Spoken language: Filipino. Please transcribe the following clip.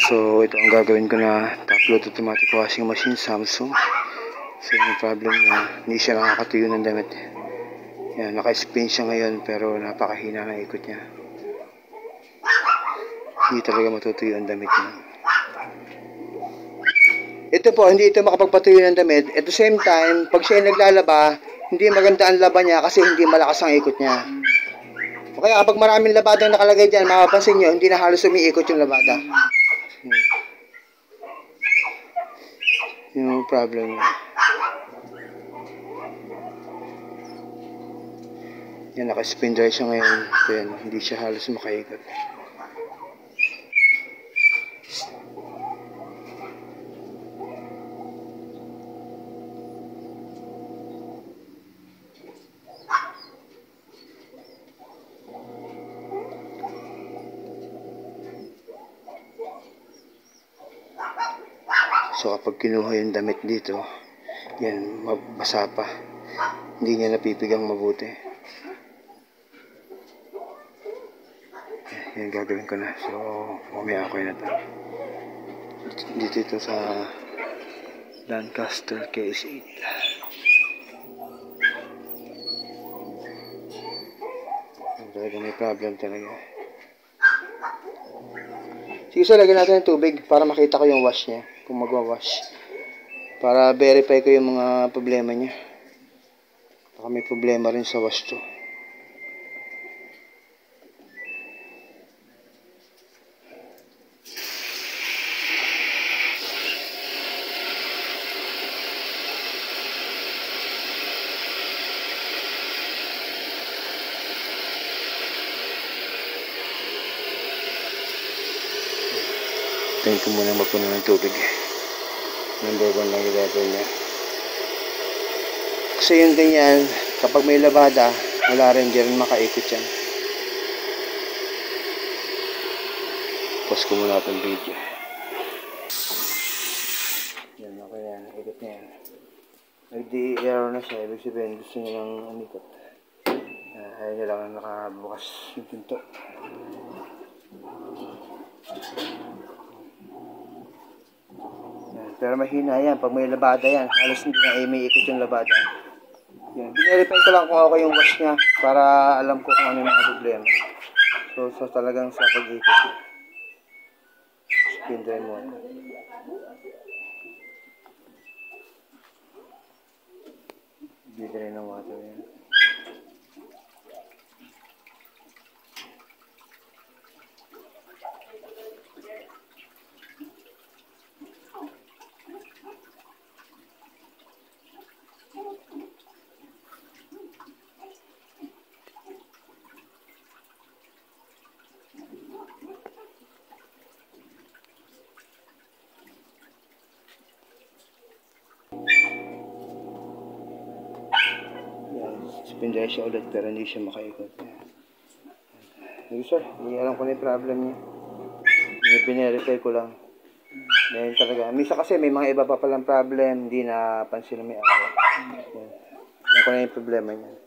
So ito ang gagawin ko na top load automatic washing machine Samsung. So yung problem niya, hindi siya nakakatuyo ng damit. Yan, naka-spin siya ngayon pero napakahina ng ikot niya. Hindi talaga matutuyo ang damit niya. Ito po, hindi ito makapagpatuyo ng damit. At the same time, pag siya naglalaba, hindi maganda ang laba niya kasi hindi malakas ang ikot niya. O kaya kapag maraming labada nakalagay dyan, mapapansin nyo, hindi na halos umiikot yung labada. Yung problem niya. Yan, naka-spin dry siya ngayon. Yan, hindi siya halos makaikot. So kapag kinuha yung damit dito, yan, mabasa pa. Hindi niya napipigang mabuti. Yan, gagawin ko na. So, mamaya ako yun na ito. Dito ito sa Lancaster KS8. Talaga may problem talaga. Sige, so lagyan natin ng tubig para makita ko yung wash niya. Kung magwa-wash. Para verify ko yung mga problema niya. Baka may problema rin sa wash to. Tayin ko muna mapuno ng tubig. Number 1 lang yung level niya. Kasi yung ganyan, kapag may labada, wala rin dyan makaikot yan. Pause ko muna itong video. Yan, okay yan. Ikot niya yan. Nag-de-error na siya. Ibig sabihin, gusto niya lang umikot. Ayaw niya lang nakabukas yung pinto. Pero mahina yan. Pag may labada yan, halos hindi na umiikot yung labada. Yan. Binerify ko lang kung okay yung wash niya para alam ko kung ano yung mga problema. So talagang sa pag-ikot niya. Spin dry mo. Bigay ng water yan. Spin dry siya ulit pero hindi siya makaikot. Sige sir, hindi alam ko na yung problem niya. Binerify ko lang. Dahil talaga, misa kasi may mga iba pa palang problem, hindi napansin na may araw. Alam ko na yung problema niya.